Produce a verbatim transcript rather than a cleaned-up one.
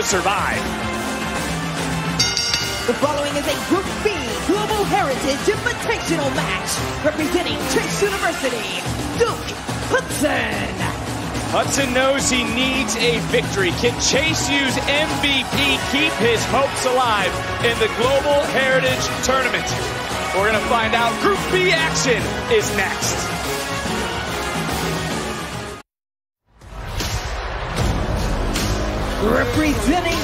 to survive. The following is a Group B Global Heritage Invitational match representing Chase University, Duke Hudson. Hudson knows he needs a victory. Can Chase use M V P keep his hopes alive in the Global Heritage Tournament? We're going to find out. Group B action is next. Representing